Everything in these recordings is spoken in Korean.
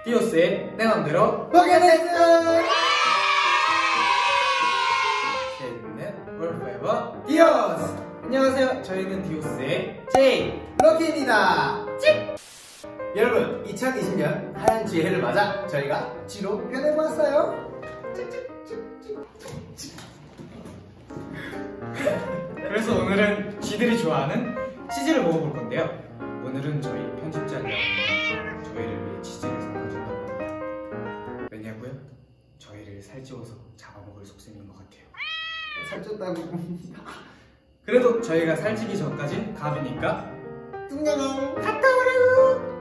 디오스의 내 맘대로 포켓몬! 셋넷 월페버 디오스! 안녕하세요. 저희는 디오스의 제이 로키입니다. 여러분, 2020년 하얀 쥐해를 맞아 저희가 쥐로 변해보았어요. 그래서 오늘은 쥐들이 좋아하는 치즈를 먹어볼 건데요. 오늘은 저희 편집자가 저희를 위해 치즈를 섞어준다고 합니다. 왜냐고요? 저희를 살찌워서 잡아먹을 속셈인 것 같아요. 살쪘다고. 그래도 저희가 살찌기 전까진 갑이니까 뚱냥아 갔다 오라고.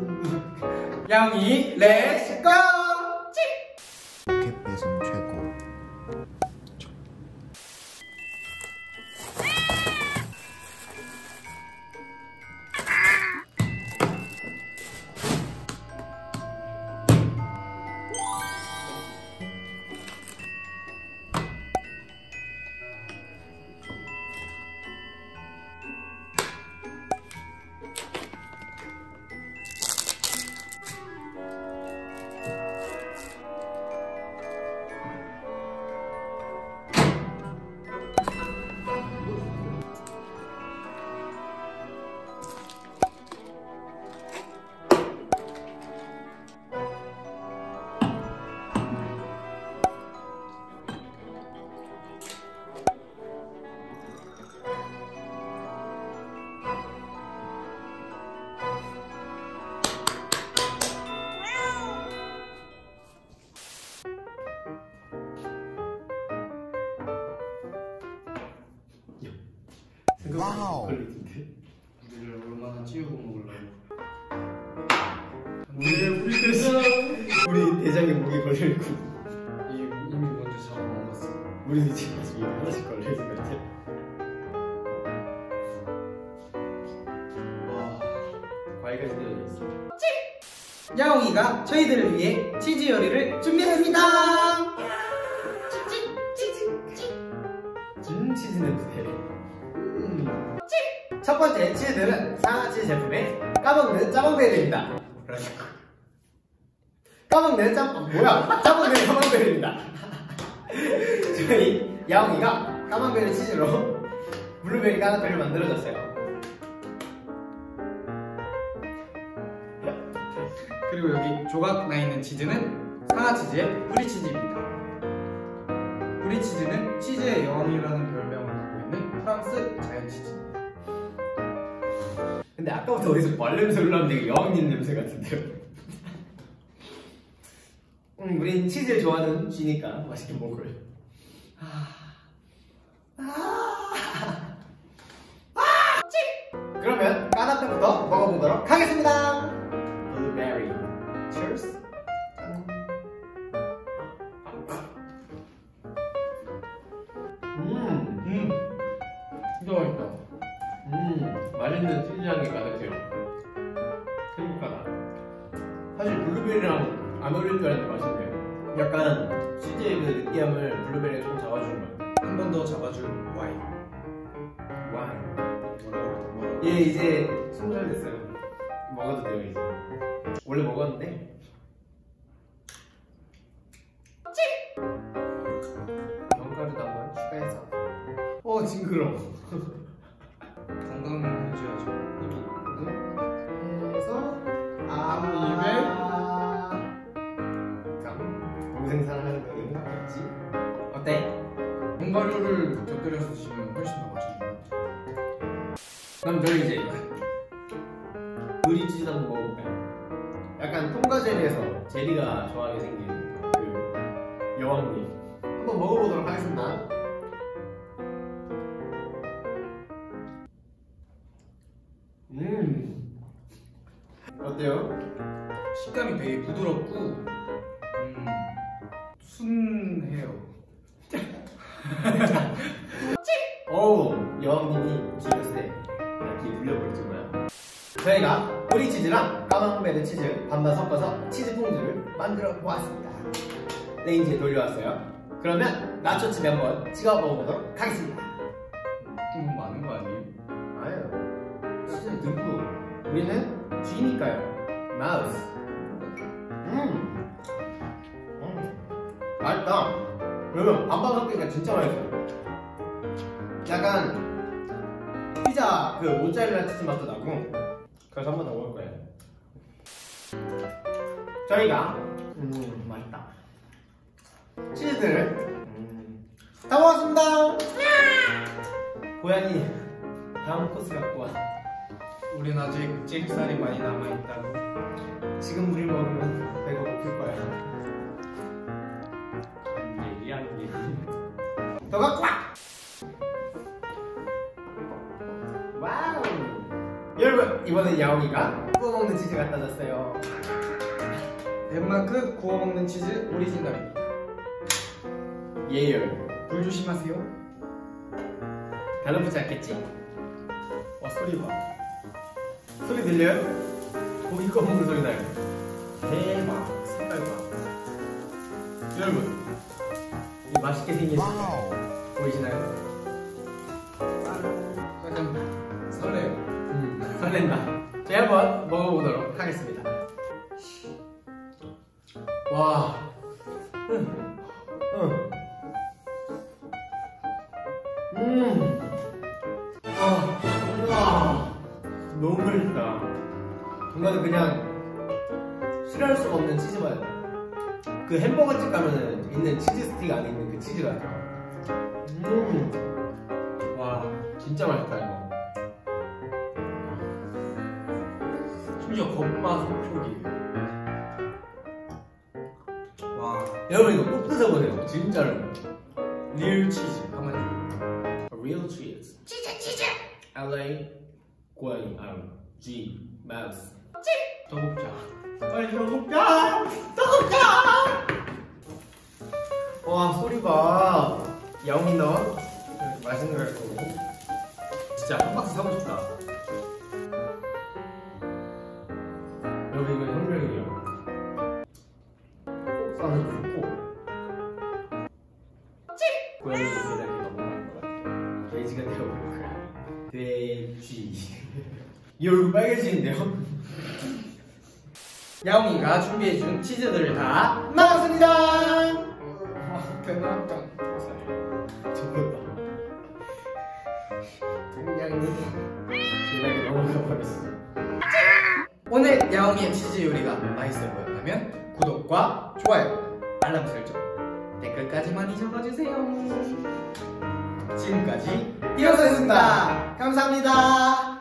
양이 렛츠고! 포켓 배송 최고. 와우. 우리를 얼마나 찌우고 먹으려고. 우리 대장에 목이 걸려있고 이미 먼저 잡아먹었어. 우리도 지금 입에 하나씩 걸려있을 것 같아. 와, 과일까지 들어져 있어. 야옹이가 저희들을 위해 치즈 요리를 준비했습니다. 치즈 냄새. 첫 번째 치즈들은 상하치즈 제품의 까먹는 짜방베리입니다. 까먹는 까방베리입니다. 저희 야옹이가 까방베리 치즈로 블루베리 까나페를 만들어줬어요. 그리고 여기 조각 나 있는 치즈는 상하치즈의 브리치즈입니다. 브리치즈는 치즈의 여왕이라는 별명을 갖고 있는 프랑스 자연 치즈입니다. 근데 아까부터 어디서 말냄새를 나는데 여왕님 냄새 같은데요? 우린 치즈를 좋아하는 쥐니까 맛있게 먹어요. 그러면 까나페부터 먹어보도록 하겠습니다. 블루베리 Cheers. 진짜 맛있다. 맛있는 치즈향이 가득해요. 행복하다. 사실 블루베리랑 안 어울릴 줄 알았는데 맛있네요. 약간 치즈의 그 느끼함을 블루베리가 조금 잡아주는 거예요. 한 번 더 잡아줄 와인. 뭐라고? 얘 이제 20살 됐어요. 먹어도 돼요 이제. 원래 먹었는데 견과류도 한번 추가해서. 징그러워. 건강해줘야죠. 해서 동생 사랑하는 거 행복했지? 어때? 견과류를 곁들여서 드시면 훨씬 더 맛있는 것 같아요. 그럼 저희 이제 브리치즈 한번 먹어볼까요? 약간 통과 젤리에서 제리가 좋아하게 생긴 그 여왕님 한번 먹어보도록 하겠습니다. 어때요? 식감이 되게 부드럽고 순해요. 어우, 여왕님이 지렸을 이렇게 물려버렸지 뭐야. 저희가 브리치즈랑 까망베르 치즈 반반 섞어서 치즈 퐁듀를 만들어 보았습니다. 레인지에 돌려왔어요. 그러면 나초칩에 한번 찍어 먹어보도록 하겠습니다. 너무 많은 거 아니에요? 아유, 치즈 듬뿍. 우리는 쥐니까요. 마우스. 맛있다. 여러분 반반 섞으니까 진짜 맛있어요. 약간 피자 그 모짜렐라 치즈 맛도 나고. 그래서 한 번 더 먹을 거예요. 저희가 맛있다. 치즈들을 다 먹었습니다. 고양이 다음 코스 갖고 와. 우린 아직 찌개살이 많이 남아있다고. 지금 우리 먹으면 배가 고플 거야. 안얘기 더 갖고 와. 와우. 여러분 이번엔 야옹이가 구워 먹는 치즈 갖다 줬어요. 덴마크 구워 먹는 치즈 오리지널입니다. 예열. 불 조심하세요. 달라붙지 않겠지? 소리 봐. 소리 들려요? 고기 구워 먹는 소리 나요. 대박. 색깔 봐. 여러분 이 맛있게 생긴 와우. 보이시나요? 약간 설레요. 설렌다. 제가 한번 먹어보도록 하겠습니다. 와. 와. 너무 맛있다. 이거는 그냥 싫어할 수가 없는 치즈 맛. 그 햄버거집 가면은 있는 치즈 스틱 안에 있는 그 치즈 같아. 와, 진짜 맛있다 이거. 심지어 겉바 속촉이에요. 와, 여러분 이거 꼭 드셔보세요. 진짜로. 리얼 치즈 한마디. Real cheese. 치즈. LA 고양이 R G mouse. 더 곱자. 빨리 더 먹자. 와 소리 봐. 야옹이 너 맛있는 거 갖고. 진짜 한 박스 사고 싶다. 여러분 이거 혁명이에요. 꼭 사는 꼭. 고양이 이렇게 넘어가는 것 같아. 돼지가 되어버릴 거야. 돼지. 이 얼굴 빨개지는데요? 야옹이가 준비해준 치즈들을 다 나왔습니다. 그만큼 저거다. 굉장히 진하게 넘어가 버렸어. 오늘 야옹이의 치즈 요리가 맛있어 보였다면 구독과 좋아요, 알람 설정, 댓글까지 많이 적어주세요. 지금까지 이었습니다. 감사합니다.